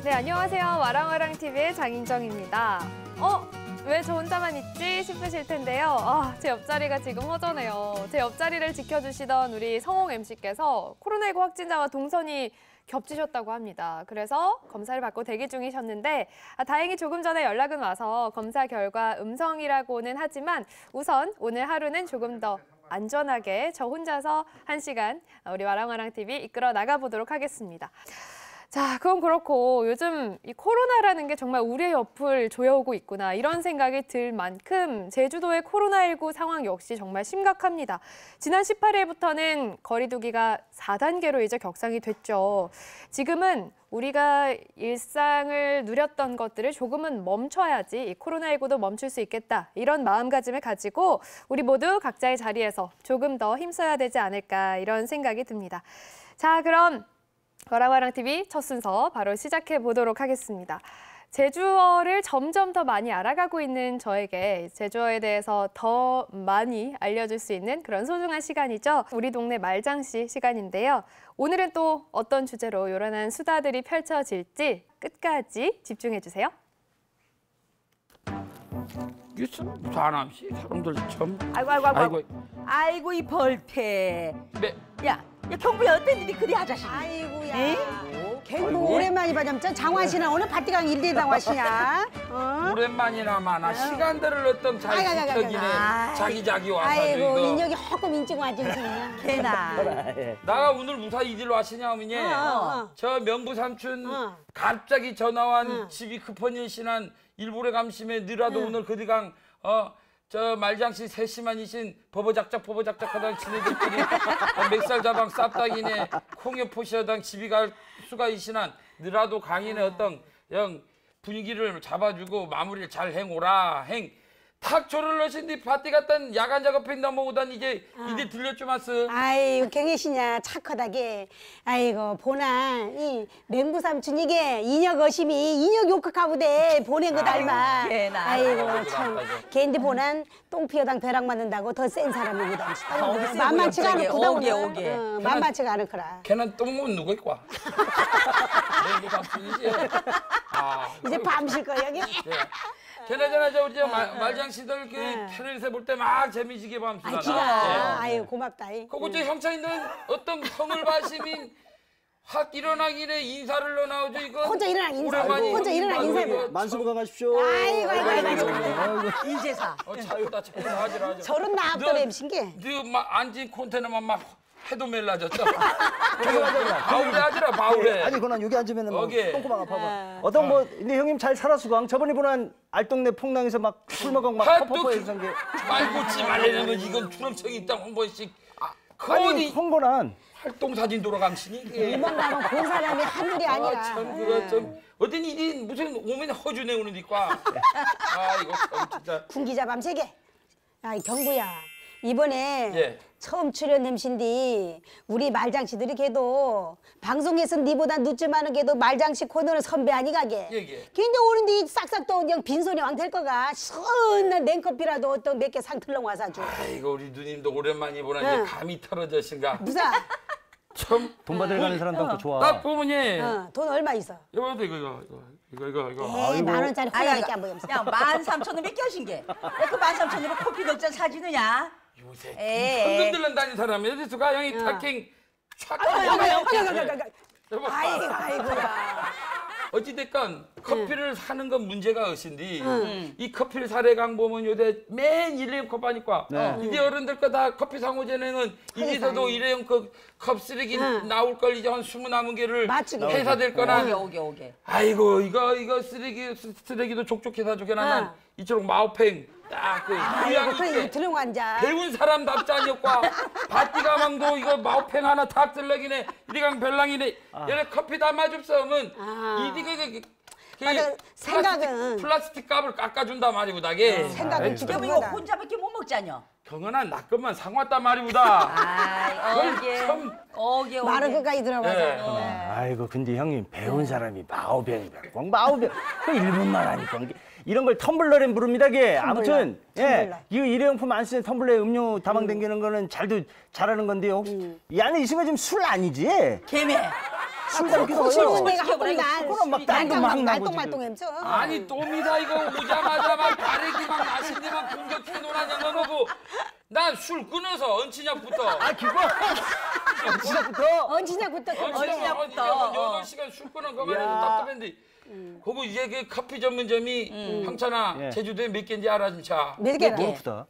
네, 안녕하세요. 와랑와랑TV의 장인정입니다. 왜 저 혼자만 있지 싶으실 텐데요. 제 옆자리가 지금 허전해요. 제 옆자리를 지켜주시던 우리 성홍 MC께서 코로나19 확진자와 동선이 겹치셨다고 합니다. 그래서 검사를 받고 대기 중이셨는데 다행히 조금 전에 연락은 와서 검사 결과 음성이라고는 하지만 우선 오늘 하루는 조금 더 안전하게 저 혼자서 1시간 우리 와랑와랑TV 이끌어 나가보도록 하겠습니다. 자, 그건 그렇고 요즘 이 코로나라는 게 정말 우리의 옆을 조여오고 있구나 이런 생각이 들 만큼 제주도의 코로나19 상황 역시 정말 심각합니다. 지난 18일부터는 거리 두기가 4단계로 이제 격상이 됐죠. 지금은 우리가 일상을 누렸던 것들을 조금은 멈춰야지 이 코로나19도 멈출 수 있겠다 이런 마음가짐을 가지고 우리 모두 각자의 자리에서 조금 더 힘써야 되지 않을까 이런 생각이 듭니다. 자, 그럼 와랑와랑TV 첫 순서 바로 시작해 보도록 하겠습니다. 제주어를 점점 더 많이 알아가고 있는 저에게 제주어에 대해서 더 많이 알려줄 수 있는 그런 소중한 시간이죠. 우리 동네 말장씨 시간인데요. 오늘은 또 어떤 주제로 요란한 수다들이 펼쳐질지 끝까지 집중해 주세요. 이게 사람씨 사람들 참. 아이고 이 벌패. 네. 야 경부야 어떤 일이 그리 하자시. 아이고야. 에이? 갱부 오랜만이 봐잠 장화 씨나 오늘 바띠강 일대당 와시냐? 오랜만이나마나 시간들을 어떤 잘 지켜기네. 자기 와서 아이고 인력이 허금 인증 와준 그냥. 걔나. 나가 오늘 무사 이딜 왔으냐 어머니. 저 명부 삼촌 갑자기 전화 완 집이 급한 일신한 일부러 감심에 너라도 오늘 그디강 저 말장씨 세심한이신 버버작작 하당 지네들끼리 맥살자방 쌉다기네 콩여포시하당 집이 갈 수가 이신한 너라도 강인의 어떤 영 분위기를 잡아주고 마무리를 잘 행오라 탁초를 넣으신 뒤 밭에 갔던 야간 작업에 넘어오던 이제 들렸죠 마스. 아이고 경혜씨냐 착하다게. 아이고 보나 이 맹부 삼촌 이게 인혁 어심이 인혁 욕하부대 보낸 거 닮아. 걔나. 아이고 참 걔인데 보난 똥피어당 벼락 맞는다고 더 센 사람이거든. 만만치가 않구나 오게. 만만치가 않을거라. 걔는 똥은 누구 있고? 명부 삼촌이지. 이제 밤쉴 거야 여기. 걔나저나 저 우리 말장씨들 그 테레비에서 볼 때 막 재미지게 밤수다. 기가. 아유 고맙다. 그거 저 형차인들 어떤 성을 바시민 확 일어나기래 인사를 넣어나오죠 이거. 혼자 일어나 인사. 오랜만에 혼자 일어나 인사. 만수무강 가십시오. 아이고. 인제사. 자유다 하지라. 저런 나압도 램신게. 너 앉은 콘테너만 막 해도 멜라졌죠. 바울에 하지라 바울에. 아니 그건 여기 앉으면 뭐 오케이. 똥꼬방 아파봐. 어떤 근데 형님 잘 살았수강. 저번에 보난 알동네 풍랑에서 막 술 먹고 막 퍼퍼해서 게. 말고치 말래면 이건 주름청이 있다 한 번씩. 아니 홍보난 활동 사진 돌아감시니 이게. 이번 가면 본 사람이 한둘이 아니라. 참 그거 좀 어떤 일이 무슨 오면 허주네 오는 니까. 이거 참 진짜. 군기자 밤새게. 야 경부야 이번에 처음 출연 MC인데 우리 말장씨들이 걔도 방송에서 니보다 늦지만은 걔도 말장씨 코너는 선배 아니가게. 걔인데 오는데 싹싹 또 그냥 빈손이 왕 될 거가 시원한 냉커피라도 어떤 몇 개 상 틀렁 와서 줘. 아이고 우리 누님도 오랜만에 보나 이제 감이 털어졌신가. 무사. 참 돈 받을 가는 사람도 좋아. 딱 보면이. 돈 얼마 있어? 여보도 이거. 에이, 만 원짜리 후회밖에 안 보여. 야 13,000원 몇 개하신 게? 왜 그 13,000원으로 커피 넉 잔 사주느냐? 요새 현금 들러 다니는 사람이 어디서 가 형이 탁행 아이고야. 어찌됐건 커피를 사는 건 문제가 없인데 이 커피를 사래 강 보면 요새 맨 일회용 컵 하니까 이제 어른들 거 다 커피 상호 전에는 이제서도 일회용 컵 쓰레기 나올 걸 이제 한 20 남은 개를 회사 될 거나 오게. 아이고 이거 쓰레기도 족족해서 주게나 난 이처럼 마오팽 딱그 유양 있게 들어 앉아. 배운 사람답지 않였과 바띠가망도 이거 마오팽 하나 탁 들러기네 이리강 별랑이네 얘네 커피 담아줍서면 이디가 맞아, 생각은 플라스틱 값을 깎아준다 말이구다게. 생각은 이거 기특하다. 혼자밖에 못 먹자녀. 경은아 나 것만 상왔단 말이구다. 오게. 말은 끝까지 들어가서. 아이고 근데 형님 배운 사람이 마오병이다. 마오병. 그 일본말 하니까 이런 걸 텀블러에 부릅니다. 게 아무튼 이 일회용품 안 쓰는 텀블러에 음료 다방 당기는 거는 잘도 잘하는 건데요. 이 안에 있은 거 지금 술 아니지? 개매. 추운 데가 한번 그럼 막 땀도 막 나고 말똥말똥 햄쳐. 아니 똥이다 이거 오자마자 막 바래기 막 나신데 막 공격해 놓으라는 거고 난 술 끊어서 얹히냐부터 언제냐부터. 여덟 시간 술 끊어 그만 해도 답답했는데 그거 이제 그 커피 전문점이 황찬아 제주도에 몇 개인지 알아 진짜 몇 개나? 너무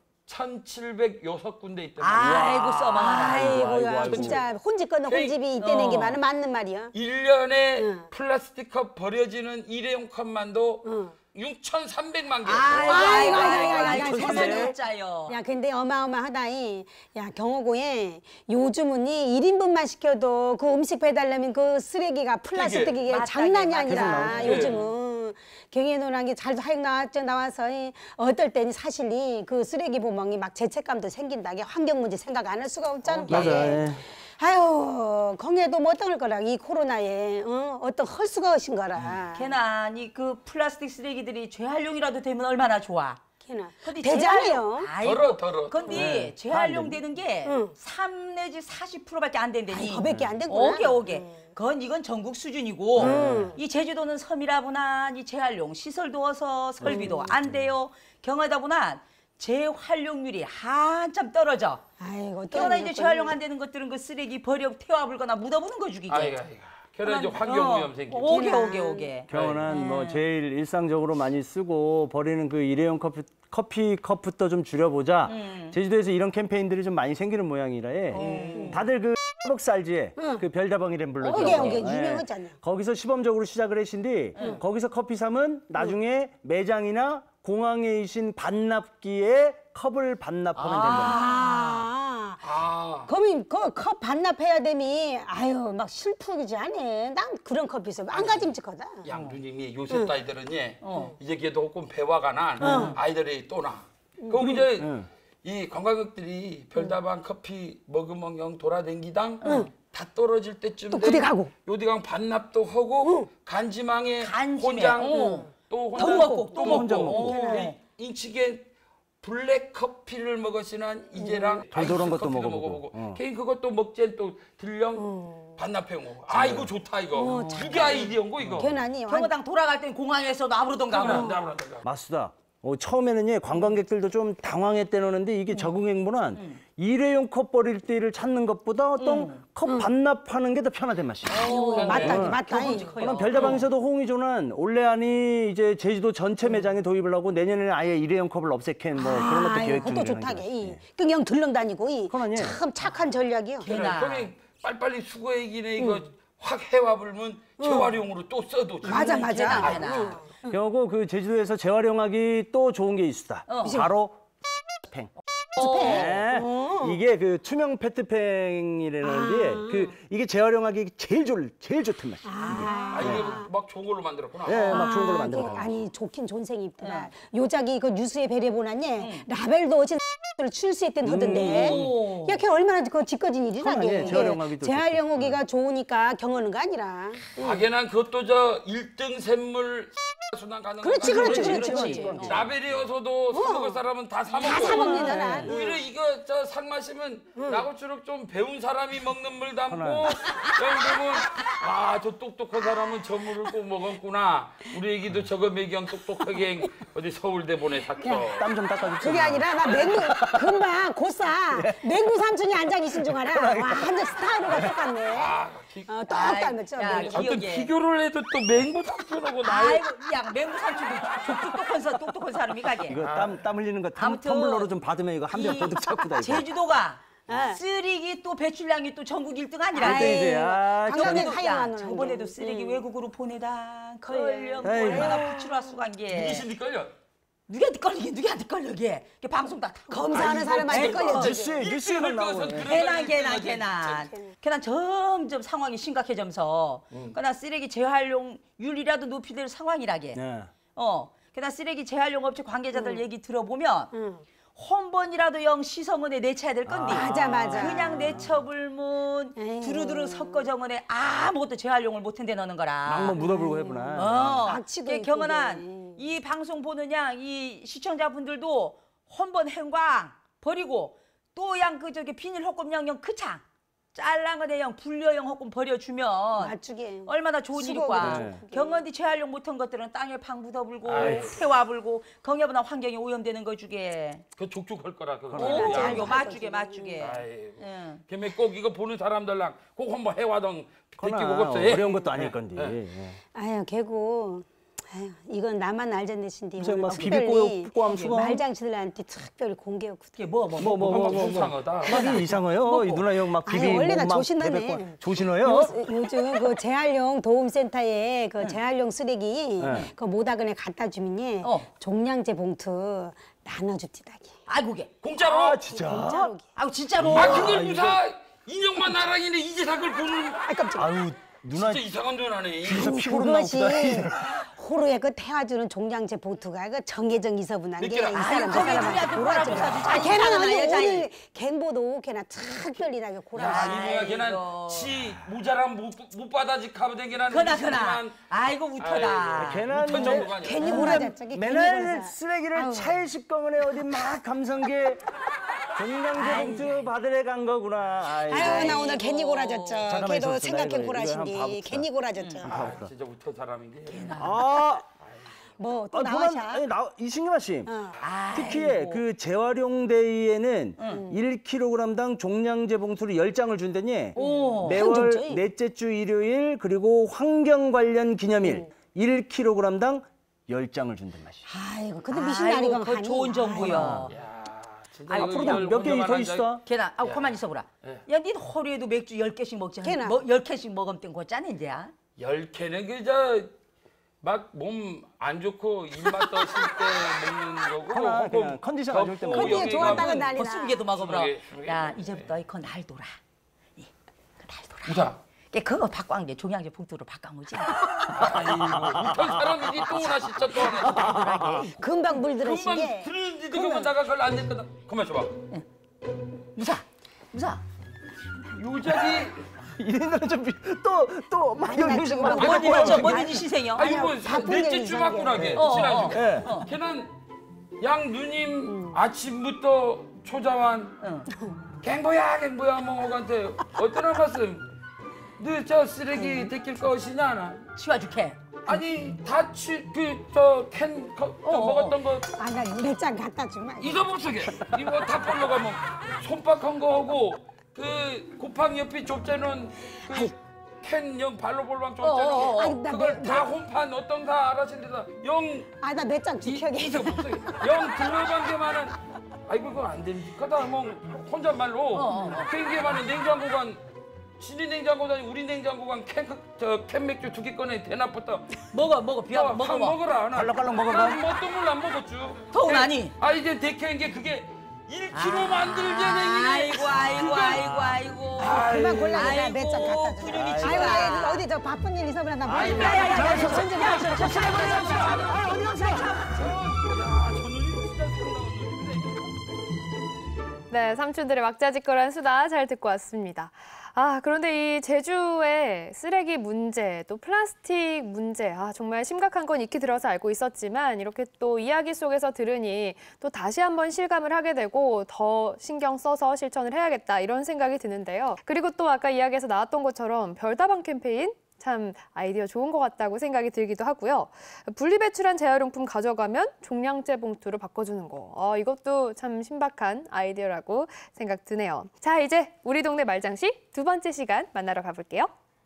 1706군데 있단 말이야. 아이고 써망하나. 아이고야 아이고. 진짜 혼집 거는 혼집이 있다는 게 맞는 말이야. 1년에 플라스틱 컵 버려지는 일회용 컵만도 6,300만 개. 아이고, 세상에 짜요. 야, 근데 어마어마하다이. 야, 경호고에 요즘은 이 1인분만 시켜도 그 음식 배달하면 그 쓰레기가 플라스틱이 맞다, 장난이 맞다. 아니라 나오지. 요즘은 경애노란 게 잘도 하여 나와서 어떨 때는 사실 그 쓰레기 구멍이 막 죄책감도 생긴다게 환경 문제 생각 안 할 수가 없잖아. 맞아. 예. 아유, 경애도 뭐 어떨 거라 이 코로나에 어떤 헐수가 오신 거라. 걔나 그 플라스틱 쓰레기들이 재활용이라도 되면 얼마나 좋아. 걔나 근데 되잖아요. 덜어. 근데 재활용되는 게 3 내지 40%밖에 안 된다니. 더밖에 안 되구나. 오게. 이건 전국 수준이고 이 제주도는 섬이라 보나 이 재활용 시설도 어서 설비도 안 돼요. 경하다 보나 재활용률이 한참 떨어져. 아이고, 경하나 이제 재활용 안 되는 것들은 그 쓰레기 버려 태워불거나 묻어부는 거지 이게. 아이고. 그래 이제 환경 오염 생기고. 오게. 경우는 뭐 제일 일상적으로 많이 쓰고 버리는 그 일회용 커피 컵부터 좀 줄여보자. 제주도에서 이런 캠페인들이 좀 많이 생기는 모양이라 다들 그 스타벅스 알지에 그 별다방 이름 불러줘. 오게 유명하잖아. 거기서 시범적으로 시작을 했신디 거기서 커피 사면 나중에 매장이나 공항에 있신 반납기에 컵을 반납하면 된다. 그러면 그컵 반납해야 되니 아유 막 슬프지 않네. 난 그런 커피 있어 망가짐직하다. 양주님이 요새 아이들은 이제 걔도 조금 배화가 난 아이들이 또 나. 그럼 이제 이 관광객들이 별다방 커피 먹으면 영 돌아댕기당 다 떨어질 때쯤 또 그대 가고. 요디강 반납도 하고 간지망에 혼장 또 먹고 인치게 블랙 커피를 먹으시는 이제랑 달달한 것도 커피도 먹어보고. 개인 그것도 먹젠 또 들령 반납해 먹고 이거 좋다 이거 그게 아이디어인 거 이거 괜하니 경호당 돌아갈 땐 공항에서도 아무러던 가고. 맞수다. 처음에는 관광객들도 좀 당황했대는데 이게 적응 행보는 일회용 컵 버릴 때를 찾는 것보다 어떤 컵 반납하는 게 더 편하단 맛이야. 맞다. 그럼 별다방에서도 호응이 좋은 올해안이 이제 제주도 전체 매장에 도입을 하고 내년에는 아예 일회용 컵을 없애캔 뭐 그런 것도 계획 그것도 중이라는 좋다게. 그냥 들렁 다니고 참 착한 전략이요. 그러니 빨리빨리 수거해기네 이거 확 해와불면 재활용으로 또 써도 맞아. 그리고 그 제주도에서 재활용하기 또 좋은 게 있다. 바로 팽. 네. 이게 그 투명 페트팽이라는데 이게 재활용하기 제일 좋단 말이야. 이게 막 좋은 걸로 만들었구나. 네, 막 좋은 걸로 만들어. 아니 좋긴 존생이 있더라. 요자기 그 뉴스에 배려보나니 라벨도 어진 를 출시했던 하던데. 야, 걔 얼마나 그 짓거진 일이라게. 재활용하기도 재활용하기가 좋으니까 경하는 거 아니라. 하게난 그것도 저 1등 샘물 순환 가능한 그렇지. 라벨이어서도 사 먹을 사람은 다 사 먹고. 사 먹는다. 오히려 이거 저 상 마시면 나고추록 좀 배운 사람이 먹는 물 담고 영국은 저 똑똑한 사람은 저 물을 꼭 먹었구나. 우리 애기도 저거 매경 똑똑하게 어디 서울대 보내 삭혀. 땀 좀 닦아주세요. 그게 아니라 나 맹구 금방 곧사 맹구 삼촌이 앉아 계신 중 알아. 완전 스타일로가 똑같네. 똑 닮았죠. 어떤 비교를 해도 또 맹구 삼촌하고 나이. 아이고, 야, 맹구 삼촌도 똑똑한 사람이 가게. 이거 땀 흘리는 거 아무튼 텀블러로 좀 받으면 이거 한 병 보득 잡고다. 제주도가 쓰레기 또 배출량이 또 전국 1등 아니라. 관광객 저번에도, 하여만 저번에도 쓰레기 외국으로 보내다 걸령 얼마나 부추라 수간 게. 누구신지 걸려? 누구한테 걸리게. 방송 다 검사하는 사람한테 걸렸지. 뉴스에는 나오고. 걔난 점점 상황이 심각해지면서 그나 쓰레기 재활용률이라도 높이될 상황이라게. 걔나 쓰레기 재활용 업체 관계자들 얘기 들어보면 한 번이라도 영 시성원에 내쳐야 될 건데. 맞아. 그냥 내쳐불면 두루두루 섞어 정원에 아무것도 재활용을 못한데 넣는 거라. 막뭐 묻어불고 해보나. 악취도 경은한 이 방송 보는 이 시청자분들도 한 번 행광 버리고 또 양 그 저기 비닐 헛금 영영 크창 잘란 거 내용 불려용 혹은 버려주면 맞추게. 얼마나 좋은 수고하고 일일까. 좋고. 경건디 재활용 못한 것들은 땅에 방 묻어불고 아이고. 태와 불고 경여보다 환경이 오염되는 거 주게. 그 족족할 거라 그거. 오, 야, 이거 맞추게 맞추게. 아이고. 응. 걔네 꼭 이거 보는 사람들랑 꼭 한번 해와던 그러나 데끼고 없어. 어려운 것도 아닐 건데. 예. 아유 개고. 아유 이건 나만 알던 대신데 무슨 막 특별히 비비꼬고 하면 수고. 말장치들한테 특별히 공개했거든. 이게 한번 수상하다. 막이 이상해요. 이 누나 형 막 비비 아니, 원래 나 막 조신하네. 베베꼬. 조신해요? 요즘 그 재활용 도움센터에 그 재활용 쓰레기 네. 그 모다근에 갖다 주면요 종량제 봉투 나눠줍디다기. 아이고 게. 공짜로. 아 진짜. 공짜로. 아우 진짜로. 아 그걸 무사 인형만 나랑이네 이제 사걸 보는. 아 깜짝. 아유 누나 진짜 이상한 전화네. 진짜 피부로 그것이 나오다. 호루에 그 태워주는 종량제 봉투가 그 정해정 있어분한 게 이 느껴라. 사람 저 거기 사람 우리한테 고라지. 뭐라고 사주지? 아 걔는 이상한 아니 여자애. 오늘 갱보도 걔나 특별히나게 야 고라지. 이거야 걔는 아이고. 지 모자람 못 받아지 가보된 게난. 그나. 아이고 우터다. 걔는 못한 정도가 아니야. 괜히 고라지 저기 괜히 맨날 고라지. 쓰레기를 차에 씻거문에 어디 막 감성계 종량제 봉투 받으러 간 거구나. 아유 나 오늘 괜히 고라졌죠. 잠깐만 걔도 있어봅시다. 생각해 이거 한번 고라신디 봐봅시다. 괜히 고라졌죠. 아, 진짜 우터 사람인 게. 아, 뭐 또 아 나와샤. 아니 이승기만 씨. 어. 특히 아이고. 그 재활용 데이에는 1kg당 종량제 봉투를 10장을 준다니. 오. 매월 한정짜리? 넷째 주 일요일 그리고 환경 관련 기념일 1kg당 10장을 준단 말이야. 아이고 근데 미신나리가 아이고 그 좋은 정보요. 야, 진짜 아이고, 이거 앞으로도 이걸 몇 개 혼자만 더 앉아- 있어. 걔나 아 가만 있어보라. 야, 니 허리에도 맥주 10개씩 먹지. 걔나. 뭐 10개씩 먹으면 땡고 짜낸데야. 10개는 그저 막 몸 안 좋고 입맛 떠실 때 먹는 거고. 하나 혹은 그냥 컨디션 안 좋을 때 덥고 먹는 컨디션 여기 좋았다가 가면 난리 나. 20개도 먹어보라. 20개. 야, 이제부터 이거 날 돌아. 그날 돌아. 우사. 그거 바꿔한 게 종량제 봉투로 바꿔한 거지. 아이고 우터 사람이지 또 하나 진짜 또 하나. 금방 물들으신 금방 게 들은지도 그만 나가 걸안 됐거든. 그만 줘봐. 무사. 요자기 이래는 좀또막 여기 지금 막 뭔 희생이요? 아 이거 바쁜 넷째 게 주 맞구나게 어, 지난주. 예. 걔는 양 누님 아침부터 초자완 갱보야 뭐한테 어떤 말씀 너 저 쓰레기 데낄 것이냐 나 치워줄게. 아니 다그저캔 먹었던 거 아나 몇장 갖다 주면 잊어버리게 이거 다 벌러 가면 손박한 거 하고 그 곱팡이 옆에 좁재는 그캔영 발로 볼방 어. 아니, 좁재는 나 그걸 몇- 다 혼판 어떤 다 알아신데다 영 아나 몇 장 지켜게. 영 들러간 게만은 아이고 그거 안 됩니까? 뭐 혼잣말로 그게만은 냉장고관 신이 냉장고다니 우리 냉장고관 캔 맥주 2개 꺼내 대낮부터 먹어. 비야 한 먹어. 먹어라. 깔랑깔랑 먹어봐. 난뭐 똥을 안 먹었죠. 더운 아니. 아 이제 데캔 게 그게 1kg 만들자냉이. 아이고. 그만 골라내 아이고, 몇장 갖다 줘. 그년이 아이고 지금. 아이고, 어디 저 바쁜 일 있어 그러나 뭐. 네, 삼촌들의 왁자지껄한 수다 잘 듣고 왔습니다. 아, 그런데 이 제주의 쓰레기 문제, 또 플라스틱 문제, 정말 심각한 건 익히 들어서 알고 있었지만 이렇게 또 이야기 속에서 들으니 또 다시 한번 실감을 하게 되고 더 신경 써서 실천을 해야겠다 이런 생각이 드는데요. 그리고 또 아까 이야기에서 나왔던 것처럼 별다방 캠페인 참 아이디어 좋은 것 같다고 생각이 들기도 하고요. 분리배출한 재활용품 가져가면 종량제 봉투로 바꿔주는 거. 이것도 참 신박한 아이디어라고 생각 드네요. 자, 이제 우리 동네 말장식 2번째 시간 만나러 가볼게요.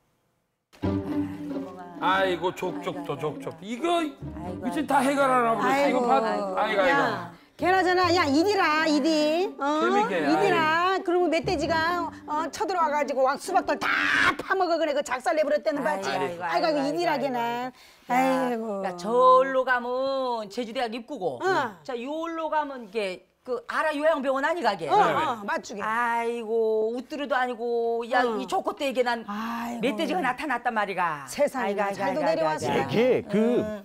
아이고 족족도 족족. 이거 이제 다 해결하나 보네. 이거 아이고. 야, 걔나저나 야 이디라. 재밌게, 이디라. 그러면 멧돼지가 쳐들어와가지고 막 수박들 다 파먹어 그래 그 작살 내버렸다는 봤지. 아이고 이디라 걔나. 아이고. 야, 저울로 가면 제주대학 입구고. 어. 자, 요울로 가면 이게 그 아라 요양병원 아니 가게. 맞추게. 아이고 우뚜루도 아니고 야 이 조코때 이게 난 아이고. 멧돼지가 나타났단 말이가. 세상에 잘도 내려왔어. 이게 그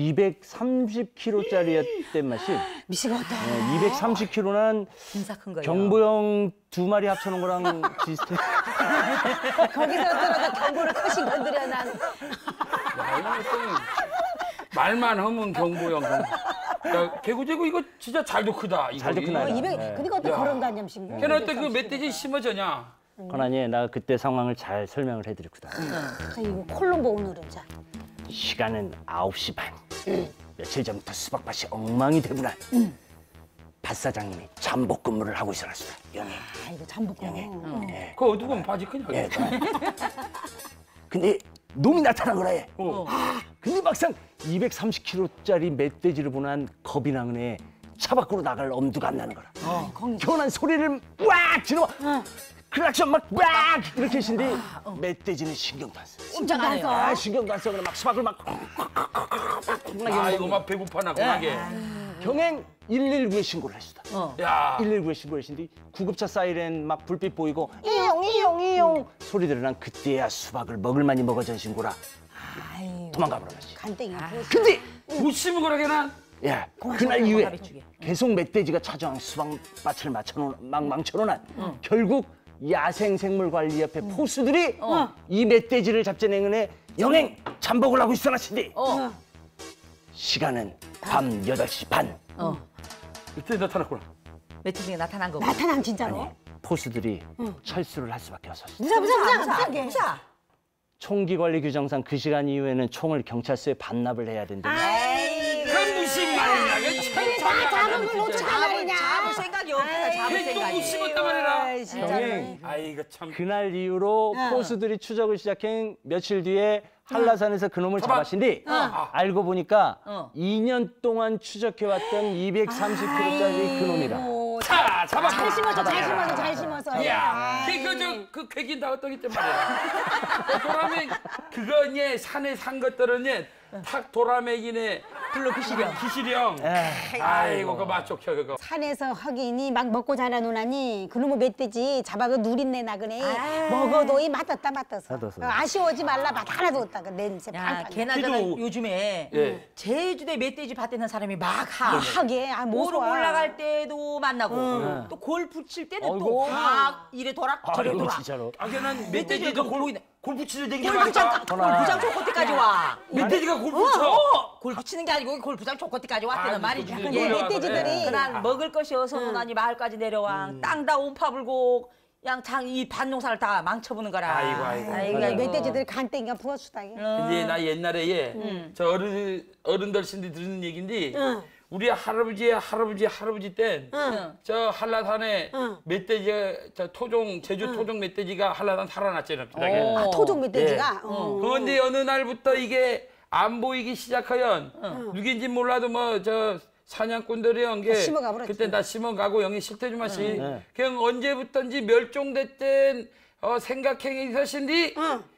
230kg짜리였단 맛이. 미치겠다. 230kg는 진짜 큰 거예요. 경보형 2마리 합쳐놓은 거랑 비슷해. 거기서 들어서 경보를 커신 건드려 난. 야, 이거 말만 하면 경보형. 야, 개구제구 이거 진짜 잘도 크다. 이거. 잘도 크나. 200. 그러니까 어떻게 야. 걸음 다념 신고. 걔는 어때 그 멧돼지 심어져냐? 그러니 나 그때 상황을 잘 설명을 해드렸거든. 이거 콜롬보 오늘은 자. 시간은 9시 반. 며칠 전부터 수박밭이 엉망이 되구나. 밭 사장님이 잠복 근무를 하고 있었다. 영애. 이거 잠복근. 그 어두운 바지 그냥. 예. 근데 놈이 나타난 거라 해. 근데 막상 230kg짜리 멧돼지를 보는 겁이 나그네 차 밖으로 나갈 엄두가 안 나는 거라. 경한 소리를 왁 지르고 클락션 막왁 이렇게 하신데 멧돼지는 신경도 안 써. 신경 안 써. 신경도 안 써. 그래 막 수박을 막 아 이거 막 배고파나 그나게. 경행 119에 신고를 했수다. 야. 119에 신고했는데 구급차 사이렌 막 불빛 보이고 이용 소리 들으난 그때야 수박을 먹을 만이 먹어전 신고라. 도망가 버렸지. 간땡이. 근데 못 심은 거라게나. 야 그날 이후에 계속 멧돼지가 찾아온 수박밭을 망쳐놓은 결국 야생생물관리협회 포수들이 이 멧돼지를 잡자는 행운에 영행 잠복을 하고 있어놨으니 시간은 밤 8시 반. 이때 나타났구나. 멧돼지가 나타난 거고. 나타난 진짜로? 포수들이 철수를 할 수밖에 없었어. 무사. 총기관리 규정상 그 시간 이후에는 총을 경찰서에 반납을 해야 된다. 그 무슨 말이야? 이게 다 잡은 걸 놓치단 말이냐. 잡을 생각이 없구나. 잡을 걔도 못 생각이. 심었단 말이라. 경행 아이고 참. 그날 이후로 포수들이 추적을 시작한 며칠 뒤에 한라산에서 그놈을 잡았신데 알고 보니까 2년 동안 추적해왔던 230kg짜리 그놈이라. 자, 잡았다. 잘 심어서. 야, 그 괴긴 다 어떻게 때 말이야. 도라매 그거 예 산에 산 것들은 예탁 도라매기네 불러 기시령. 기시령. 아이고 그거 맛좋혀 그거. 산에서 하기니 막 먹고 자라 누나니 그놈의 멧돼지 잡아가 누린내 나그네. 먹어도 이 맞았다 맞았어. 아쉬워하지 말라 맛 하나도 없다. 그 냄새 야, 팔팔. 걔나저나 그래도- 요즘에 예. 제주도에 멧돼지 밭에는 사람이 막 하. 하게 오름 올라갈 때도 만나고 또 골프 칠 때는 어이구. 또 막 이래 돌아 저래 아이고 돌아. 진짜로. 아게는 멧돼지가 멧돼지도 보이네. 골프 치는 댕기는 골프장 말이야. 골프장 초코티까지 와. 멧돼지가 골프 쳐. 골프 치는 게 아니고 골프장 초코티까지 왔다는 말이지. 근데 그게. 멧돼지들이 그난 먹을 것이 어서는 아니 마을까지 내려와 땅다 온파불고 양장 이 밭농사를 다 망쳐보는 거라. 아이고. 멧돼지들 간땡이가 부어수다. 근데 나 옛날에 저 어른들 신디 듣는 얘긴데 우리 할아버지 때 저 한라산에 멧돼지 저 제주 토종 멧돼지가 한라산 살아났잖아요. 아, 토종 멧돼지가. 그런데 어느 날부터 이게 안 보이기 시작하연 누군지 몰라도 뭐 저 사냥꾼들이 연게 심어가 버렸지. 그때 다 심어가고 영이 실태주 맛이 그냥 언제부턴지 멸종됐던 생각행위 있으신디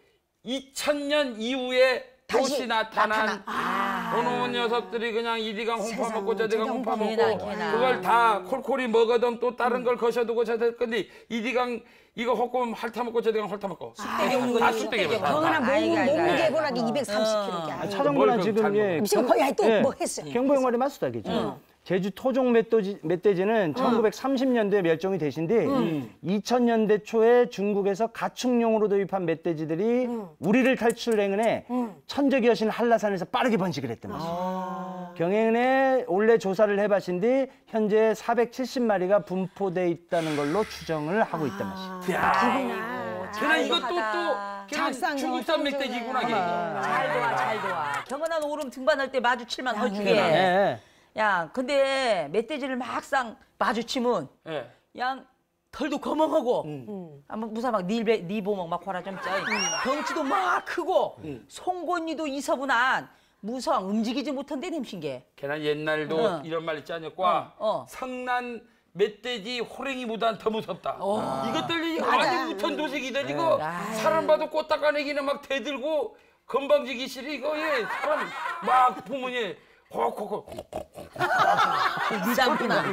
2000년 이후에 다시 나타난 어느 녀석들이 그냥 이리강 홍파 먹고 저리강 홍파 먹고 걔나. 그걸 다 콜콜이 먹어도 또 다른 걸 거셔두고 저들 건데 이리강 이거 헛고 핥아 먹고 저리강 핥아 먹고 다 쑥대기 먹어. 경은아 몸무게 보라기 아, 230kg. 차정부는 지금 지금 거의 또 뭐 했어요? 경보형 말이 맞수다겠죠. 제주 토종 멧돼지는 1930년도에 멸종이 되신데 2000년대 초에 중국에서 가축용으로 도입한 멧돼지들이 우리를 탈출행은에 천적이 여신 한라산에서 빠르게 번식을 했던 것이죠. 경행에 올해 조사를 해봤신데 현재 470마리가 분포돼 있다는 걸로 추정을 하고 있단 것이죠. 그냥 이거 또 작상 중국산 멧돼지구나 이게. 잘 도와. 경은한 오름 등반할 때 마주칠만 헐주게. 예. 야, 근데 멧돼지를 막상 마주치면 예. 양 털도 거멍하고 무사 막 니보먹 막 호라 좀 짜이 덩치도 막 크고 송곳니도 이서분한 무성 움직이지 못한데 냄신게. 걔는 옛날도 이런 말 있지 않았과 성난 멧돼지 호랭이보단 더 무섭다. 이것들이 완전 우천 도색이다 이거. 사람 봐도 꽃다가내기는 막 대들고 건방지기 싫어 이거 예 사람 막 보면 예 호호호. 미담구나.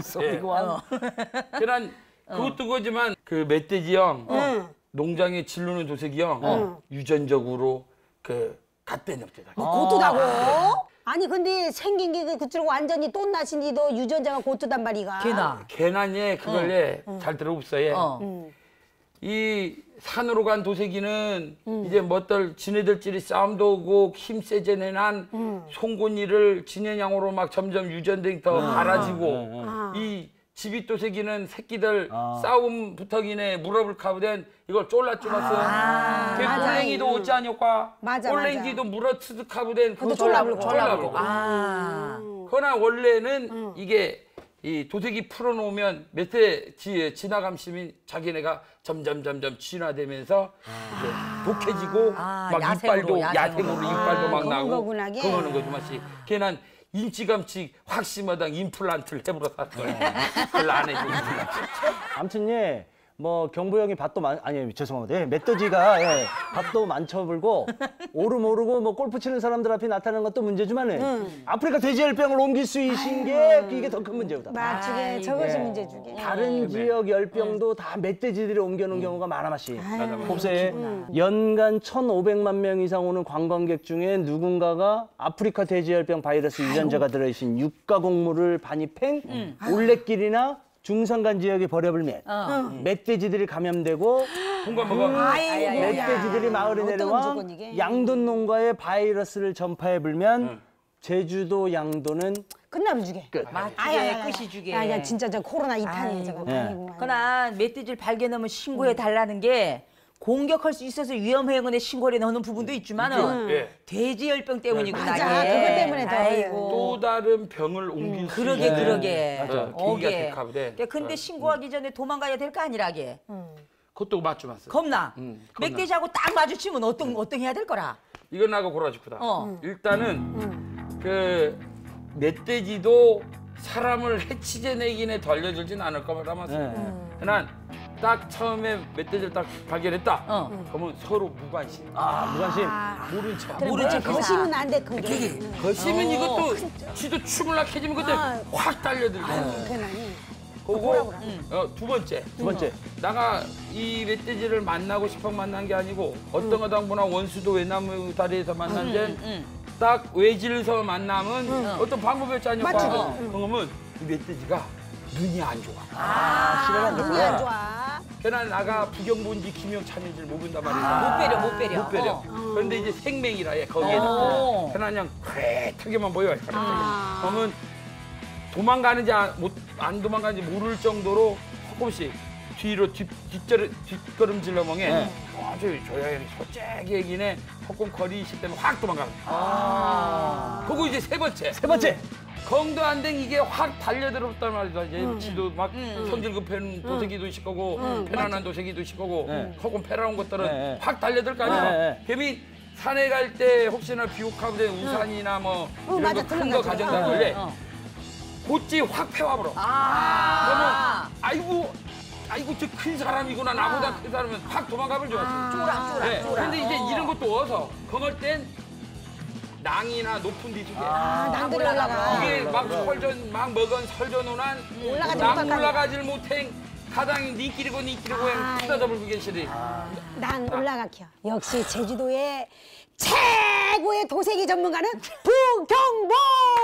걔는 그것도 거지만 그 멧돼지 형 농장에 질르는 도색이 형 유전적으로 그 갓대nhập되다. 고투다고? 아니 근데 생긴 게 그쪽 완전히 똠나신지도 유전자가 고투단 말이가. 걔나. 걔는 그걸 잘 들어봅어요. 이 산으로 간 도색이는 이제 뭐들 지네들끼리 싸움도 오고 힘 세제내난 송곳니를 진해양으로 막 점점 유전등이 더 갈아지고 이 지비또새기는 새끼들 싸움 부터기네 무릎을 카브된 이걸 쫄라쫄라서 걔 꼴랭이도 어찌 아니까 꼴랭이도 물어 트득카브된 그거 쫄라불고 그러나 원래는 이게 이 도색이 풀어놓으면 몇 대 지나감시면 자기네가 점점 진화되면서 이제 독해지고 막 이빨도 야생으로 이빨도 막 나고 그러는 거지 맛이. 걔는 인치감치 확심마당 임플란트를 해보러 샀어요. 별로 안 해줘 임플란트. 아무튼 예. 뭐 경부 형이 밭도 아니 죄송합니다. 예, 멧돼지가 예, 밭도 많쳐불고 오르모르고 뭐 골프 치는 사람들 앞에 나타나는 것도 문제지만은 아프리카 돼지열병을 옮길 수 있는 게 이게 더 큰 문제다. 맞지, 저것이 문제주게. 다른 지역 열병도 다 멧돼지들이 옮겨놓은 경우가 많아 마시. 봅세 연간 1,500만 명 이상 오는 관광객 중에 누군가가 아프리카 돼지열병 바이러스 유전자가 들어있는 육가곡물을 반입행 올레길이나 중산간 지역에 버려불면 멧돼지들이 감염되고 멧돼지들이 마을에 내려와 양돈 농가에 바이러스를 전파해 불면 제주도 양도는 끝나버주게. 끝. 끝이 주게. 야, 진짜 저 코로나 2탄이야 저거. 그러나 멧돼지를 발견하면 신고해 달라는 게 공격할 수 있어서 위험해요. 근데 신고를 넣는 부분도 있지만은 돼지열병 때문이구나. 맞아, 그것 때문에 더. 또 다른 병을 옮길 수 그러게. 그러게. 근데 신고하기 전에 도망가야 될 거 아니라게. 그것도 맞춰봤어. 겁나. 멧돼지하고 딱 마주치면 어떤 해야 될 거라. 이건 나하고 고라지구다. 일단은 그 멧돼지도 사람을 해치제내기에 덜려들진 않을 거라면서. 그러나 딱 처음에 멧돼지를 딱 발견했다. 그러면 서로 무관심. 무관심. 모른 척. 거시면 안 돼, 그게. 거시면 이것도 지도 춤을 낙해지면 그때 확 달려들고. 그리고 두 번째. 나가 이 멧돼지를 만나고 싶어 만난 게 아니고 어떤 거당보나 원수도 외나무 다리에서 만난 딱 외질서 만나면 어떤 방법이었지 않냐고. 그러면 이 멧돼지가 눈이 안 좋아. 눈이 안 좋아. 그러나 나가 부경본지 김영찬인지를 모른단 말이야. 못 배려. 그런데 이제 생맹이라 해 거기에는. 그러나 그냥 그래하게만 보여. 그러면 도망가는지 안 도망가는지 모를 정도로 조금씩 뒤로 뒷걸음질러 멍에 아주 조용히 솔직히 얘기네 조금 거리 있을 때는 확 도망가. 그리고 이제 세 번째. 건도 안 된 이게 확 달려들었단 말이다. 이제 지도 막 성질 급한 도색이도 있을 거고 편안한 도색이도 있을 거고 조금 패라운 것들은 확 달려들 거 아니야. 개미 산에 갈 때 혹시나 비옥하고 된 우산이나 뭐 이런 거 큰 거 가져온다 걸래. 곧지 확 패와버려. 그러면 아이고 저 큰 사람이구나. 나보다 큰 사람은 확 도망가버려. 쪼락. 그런데 이제 이런 것도 어서 검을 땐 낭이나 높은 데 쪽에 낭들이 올라가. 이게 막 막 먹은 설전운한 낭 올라가질 못행 가당이 니끼리고 뜯어잡을고 계시리. 난 올라가켜. 역시 제주도의 최고의 도색이 전문가는 부경보.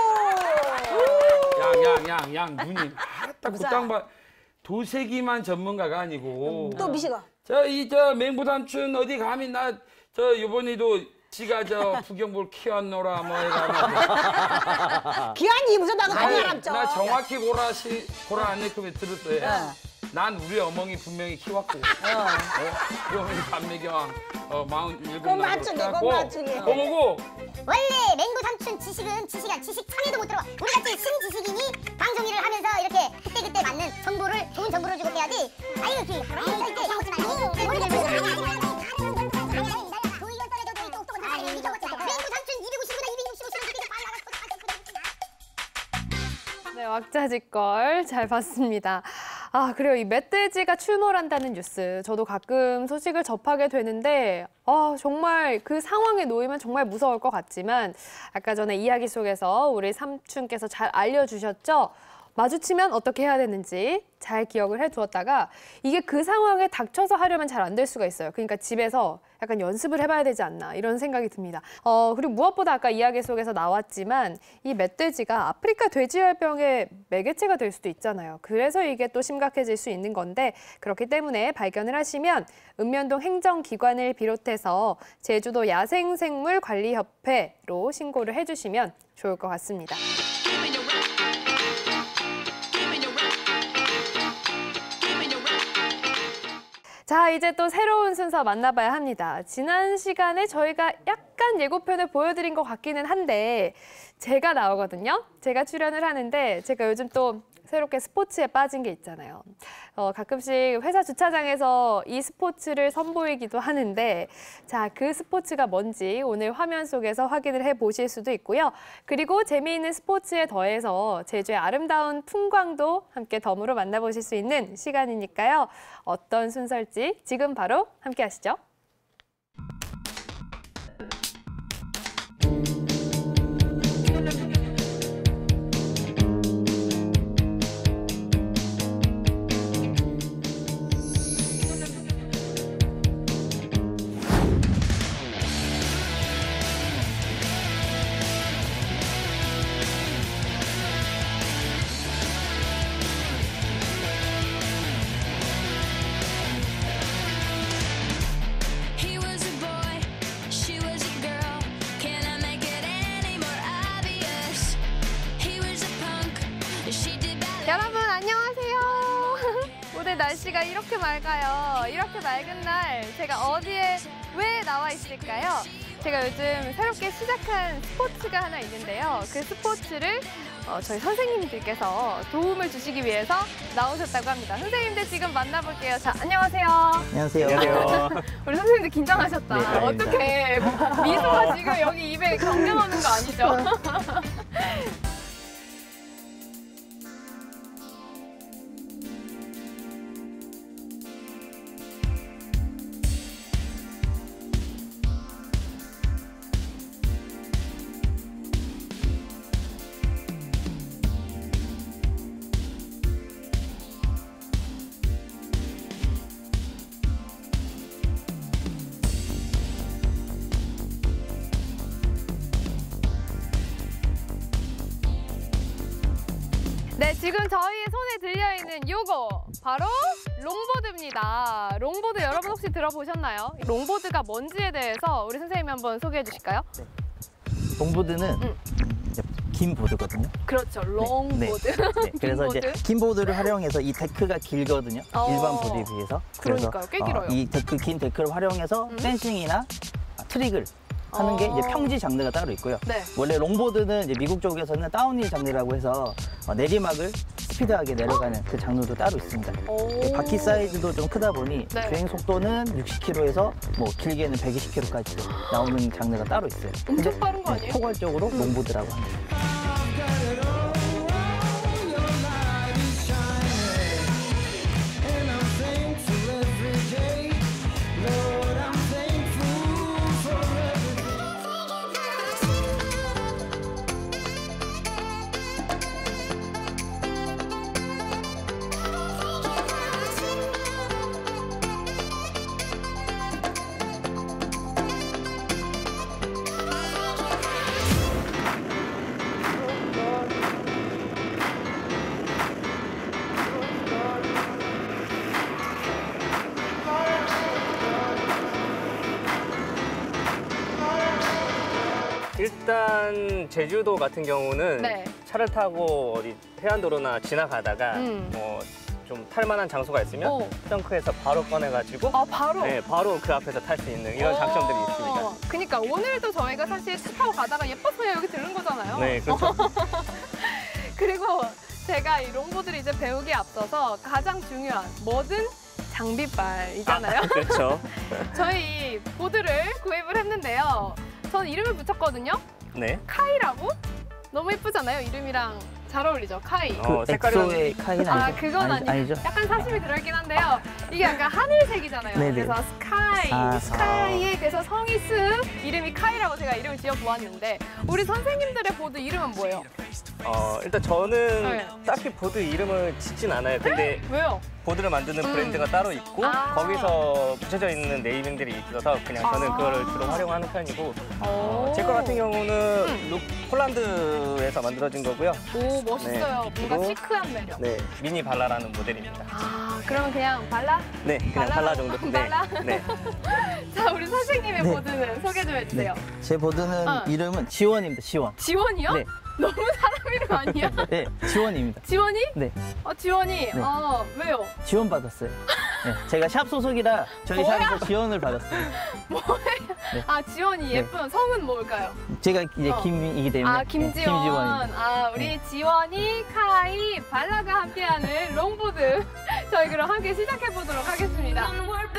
양 누님. 딱 그 땅봐 도색이만 전문가가 아니고 또 미식어. 저 맹부삼촌 어디 감히 저 이번에도 지가 저 부경볼 키웠노라 뭐 해가 기한이 무슨 나도 동양함죠. 나 정확히 고라 안 내크면 들었어요. 난 우리 어멍이 분명히 키웠고 우리 어머니 반매경 47 그건 맞추게. 그거고 원래 맹구 삼촌 지식 참여도 못 들어. 우리 같이 신지식인이 방송 일을 하면서 이렇게 그때 맞는 정보를 좋은 정보를 주고 해야지. 아이고 네, 왁자지껄 잘 봤습니다. 그래요. 이 멧돼지가 출몰한다는 뉴스. 저도 가끔 소식을 접하게 되는데 정말 그 상황에 놓이면 정말 무서울 것 같지만 아까 전에 이야기 속에서 우리 삼촌께서 잘 알려주셨죠? 마주치면 어떻게 해야 되는지 잘 기억을 해두었다가 이게 그 상황에 닥쳐서 하려면 잘 안 될 수가 있어요. 그러니까 집에서 약간 연습을 해봐야 되지 않나 이런 생각이 듭니다. 그리고 무엇보다 아까 이야기 속에서 나왔지만 이 멧돼지가 아프리카 돼지열병의 매개체가 될 수도 있잖아요. 그래서 이게 또 심각해질 수 있는 건데 그렇기 때문에 발견을 하시면 읍면동 행정기관을 비롯해서 제주도 야생생물관리협회로 신고를 해주시면 좋을 것 같습니다. 자, 이제 또 새로운 순서 만나봐야 합니다. 지난 시간에 저희가 약간 예고편을 보여드린 것 같기는 한데 제가 나오거든요. 제가 출연을 하는데 제가 요즘 또 새롭게 스포츠에 빠진 게 있잖아요. 가끔씩 회사 주차장에서 이 스포츠를 선보이기도 하는데 자, 그 스포츠가 뭔지 오늘 화면 속에서 확인을 해보실 수도 있고요. 그리고 재미있는 스포츠에 더해서 제주의 아름다운 풍광도 함께 덤으로 만나보실 수 있는 시간이니까요. 어떤 순서일지 지금 바로 함께 하시죠. 여러분 안녕하세요. 오늘 날씨가 이렇게 맑아요. 이렇게 맑은 날 제가 어디에 왜 나와 있을까요? 제가 요즘 새롭게 시작한 스포츠가 하나 있는데요. 그 스포츠를 저희 선생님들께서 도움을 주시기 위해서 나오셨다고 합니다. 선생님들 지금 만나볼게요. 자, 안녕하세요. 안녕하세요. 우리 선생님들 긴장하셨다. 네, 아닙니다. 어떡해. 미소가 지금 여기 입에 경련하는 거 아니죠? 네, 지금 저희의 손에 들려있는 요거 바로 롱보드입니다. 롱보드 여러분 혹시 들어보셨나요? 롱보드가 뭔지에 대해서 우리 선생님이 한번 소개해 주실까요? 롱보드는 이제 긴 보드거든요. 그렇죠, 롱보드. 네, 그래서 이제 긴 보드를 활용해서 이 데크가 길거든요. 일반 보드에 비해서. 그러니까요, 꽤 길어요. 이 긴 데크를 활용해서 펜싱이나 트릭을 하는 게 이제 평지 장르가 따로 있고요. 네. 원래 롱보드는 이제 미국 쪽에서는 다운힐 장르라고 해서 내리막을 스피드하게 내려가는 그 장르도 따로 있습니다. 바퀴 사이즈도 좀 크다 보니 네. 주행 속도는 60km에서 뭐 길게는 120km까지 나오는 장르가 따로 있어요. 엄청 빠른 거 아니에요? 포괄적으로 롱보드라고 합니다. 일단 제주도 같은 경우는 네. 차를 타고 어디 해안도로나 지나가다가 좀 탈만한 장소가 있으면 트렁크에서 바로 꺼내가지고 바로? 네, 바로 그 앞에서 탈 수 있는 이런 장점들이 있습니다. 그러니까 오늘도 저희가 사실 차 타고 가다가 예뻐서 여기 들른 거잖아요. 네, 그렇죠. 그리고 제가 이 롱보드를 이제 배우기에 앞서서 가장 중요한 뭐든 장비빨이잖아요. 그렇죠. 저희 보드를 구입을 했는데요. 저는 이름을 붙였거든요. 네. 카이라고? 너무 예쁘잖아요. 이름이랑 잘 어울리죠. 카이. 엑소의 카이는 아니죠? 그건 아니죠? 약간 사심이 들어있긴 한데요. 이게 약간 하늘색이잖아요. 네네. 그래서 스카이, 스카이에 그래서 성이 쓱 이름이 카이라고 제가 이름을 지어보았는데 우리 선생님들의 보드 이름은 뭐예요? 일단 저는 네. 딱히 보드 이름을 짓진 않아요. 근데 왜요? 보드를 만드는 브랜드가 따로 있고 거기서 붙여져 있는 네이밍들이 있어서 그냥 저는 그거를 주로 활용하는 편이고 제 거 같은 경우는 폴란드에서 만들어진 거고요. 오, 멋있어요. 네, 뭔가 그리고 시크한 매력. 네, 미니 발라라는 모델입니다. 그러면 그냥 발라? 네, 그냥 발라 정도. 발라? 네. 자, 우리 선생님의 네. 보드는 소개 좀 해주세요. 제 보드는 이름은 지원입니다. 지원. 지원이요? 네. 너무 사람 이름 아니야? 네, 지원입니다. 지원이? 네, 지원이. 네. 왜요? 지원 받았어요. 네, 제가 샵 소속이라 저희 뭐야? 샵에서 지원을 받았어요. 뭐예요? 네. 아, 지원이 예쁜 성은 뭘까요? 제가 이제 김이기 때문에 아, 김지원. 김지원입니다. 아, 우리 지원이, 카이, 발라가 함께하는 롱보드. 저희 그럼 함께 시작해 보도록 하겠습니다.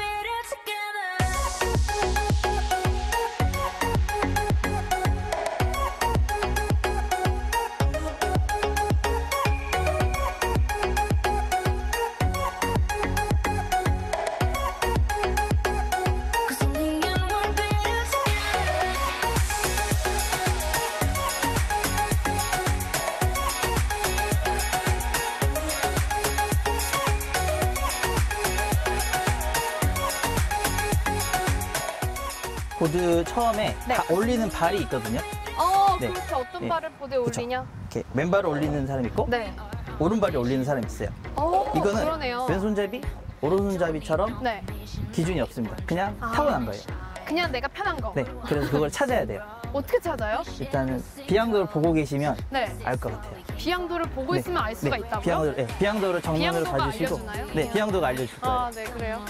보드 처음에 네. 올리는 발이 있거든요. 네. 그렇죠. 어떤 네. 발을 보드에 그쵸. 올리냐? 이렇게 맨발을 올리는 사람 있고 네. 오른발이 올리는 사람이 있어요. 이거는 그러네요. 왼손잡이, 오른손잡이처럼 네. 기준이 없습니다. 그냥 타고난 거예요. 그냥 내가 편한 거. 네, 그래서 그걸 찾아야 돼요. 어떻게 찾아요? 일단은 비양도를 보고 계시면 네. 알 것 같아요. 비양도를 보고 있으면 알 수가 있다고요? 비양도를 정면으로 비양도가 봐주시고, 알려주나요? 네, 비양도가 알려줄 거예요. 아, 네, 그래요.